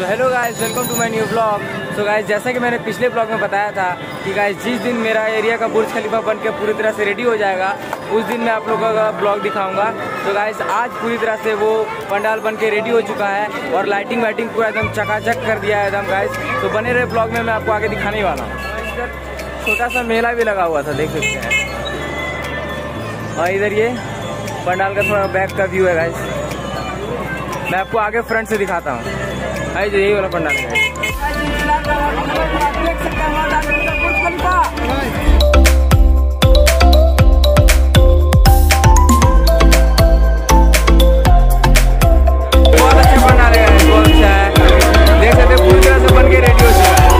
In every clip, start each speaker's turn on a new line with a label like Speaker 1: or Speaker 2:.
Speaker 1: So hello guys, welcome to my new blog. So guys, जैसा कि मैंने पिछले ब्लॉग में बताया था कि गाइस जिस दिन मेरा एरिया का बुर्ज खलीफा बनकर पूरी तरह से रेडी हो जाएगा उस दिन मैं आप लोगों का ब्लॉग दिखाऊंगा। तो गाइस आज पूरी तरह से वो पंडाल बन के रेडी हो चुका है और लाइटिंग वाइटिंग पूरा एकदम चकाचक कर दिया है एकदम गाइस। तो बने रहे ब्लॉग में, मैं आपको आगे दिखाने ही वाला हूँ। इधर छोटा सा मेला भी लगा हुआ था, देख सकते हैं। और इधर ये पंडाल का थोड़ा बैक का व्यू है गाइस, मैं आपको आगे फ्रंट से दिखाता हूँ। आई जो यही वाला पंडाल है। बहुत अच्छा पंडाल है, बहुत अच्छा है, देख सकते पूरी तरह से बन के रेडी हो चुका है।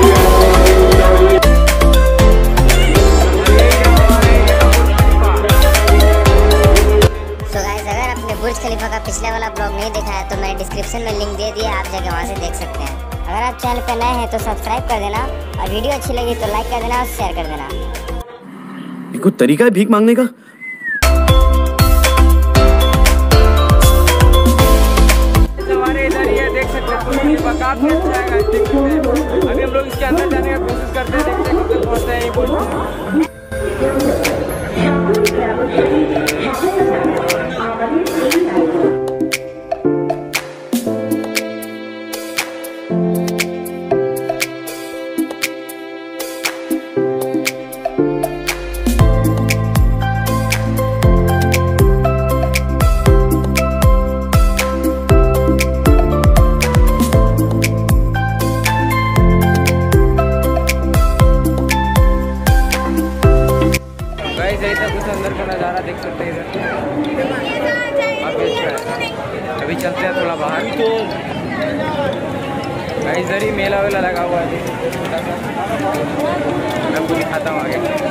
Speaker 2: बुर्ज खलीफा का पिछले वाला ब्लॉग नहीं देखा है तो मैंने डिस्क्रिप्शन में लिंक दे दिया, आप जाके वहाँ से देख सकते हैं। अगर आप चैनल पर नए हैं तो सब्सक्राइब कर देना और वीडियो अच्छी लगी तो लाइक कर देना और शेयर कर देना।
Speaker 3: कोई तरीका है भीख मांगने का?
Speaker 1: हमारे इधर ये देख सकते हैं काफी अच्छा है। अभी हम लोग इसके अंदर जाने का कोशिश करते हैं, देखते हैं कब पहुँचते हैं। कुछ अंदर का नज़ारा देख सकते हैं इधर। अभी चलते हैं थोड़ा बाहर। इधर ही मेला वेला लगा हुआ है, मैं आपको दिखाता हूँ आगे।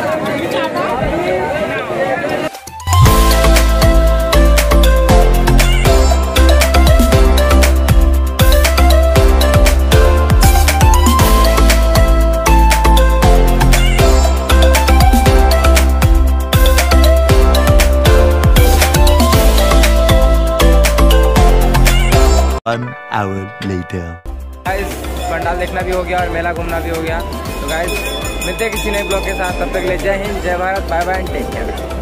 Speaker 4: One hour later.
Speaker 1: Guys pandal देखना भी हो गया और मेला घूमना भी हो गया। तो गाइस मिलते हैं किसी नए ब्लॉग के साथ, तब तक ले जय हिंद, जय भारत, bye bye and take care.